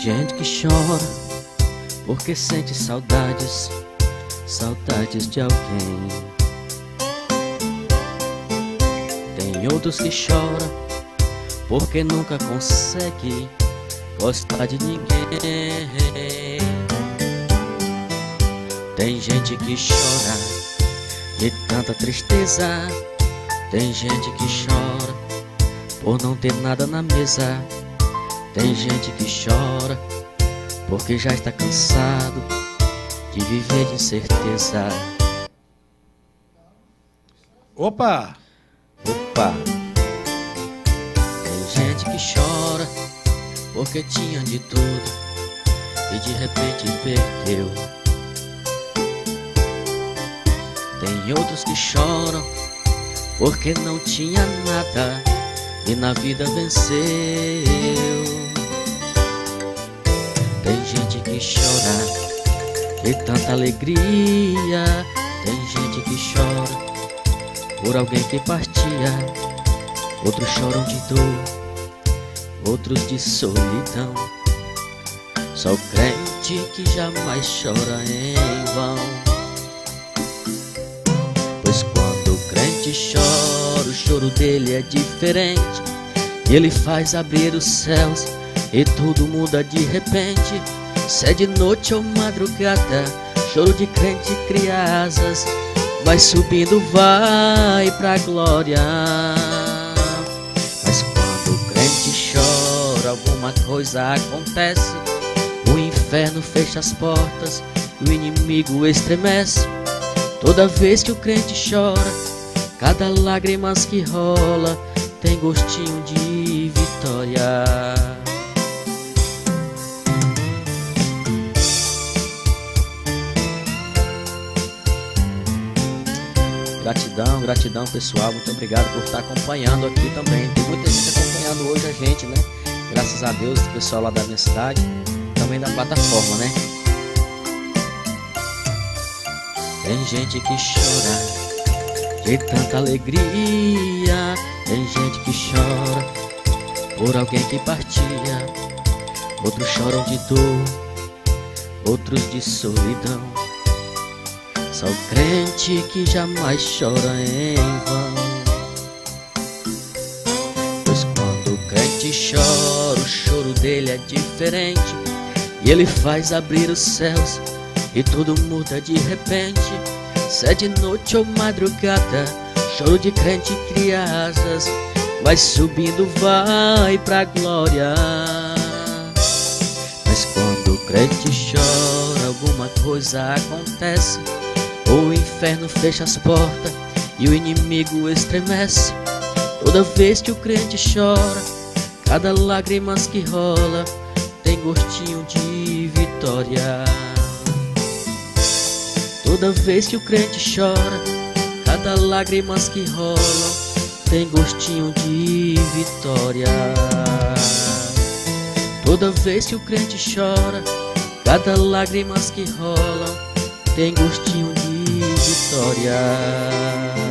gente que chora porque sente saudades, saudades de alguém. Tem outros que choram porque nunca consegue gostar de ninguém. Tem gente que chora de tanta tristeza. Tem gente que chora por não ter nada na mesa. Tem gente que chora porque já está cansado de viver de incerteza. Opa! Opa! Tem gente que chora porque tinha de tudo e de repente perdeu. Tem outros que choram porque não tinha nada e na vida venceu. Tem gente que chora de tanta alegria. Tem gente que chora por alguém que partia. Outros choram de dor, outros de solidão. Só o crente que jamais chora em vão. Pois quando o crente chora, o choro dele é diferente. Ele faz abrir os céus e tudo muda de repente. Se é de noite ou madrugada, choro de crente cria asas. Vai subindo, vai pra glória. Mas quando o crente chora, alguma coisa acontece. O inferno fecha as portas e o inimigo estremece. Toda vez que o crente chora, cada lágrima que rola tem gostinho de vitória. Gratidão, gratidão pessoal, muito obrigado por estar acompanhando aqui também. Tem muita gente acompanhando hoje a gente, né? Graças a Deus, o pessoal lá da minha cidade, também da plataforma, né? Tem gente que chora de tanta alegria. Tem gente que chora por alguém que partia. Outros choram de dor, outros de solidão. Só o crente que jamais chora em vão. Pois quando o crente chora, o choro dele é diferente. E ele faz abrir os céus e tudo muda de repente. Se é de noite ou madrugada, choro de crente cria asas. Vai subindo, vai pra glória. Mas quando o crente chora, alguma coisa acontece. O inferno fecha as portas e o inimigo estremece. Toda vez que o crente chora, cada lágrima que rola tem gostinho de vitória. Toda vez que o crente chora, cada lágrima que rola tem gostinho de vitória. Toda vez que o crente chora, cada lágrima que rola tem gostinho de vitória.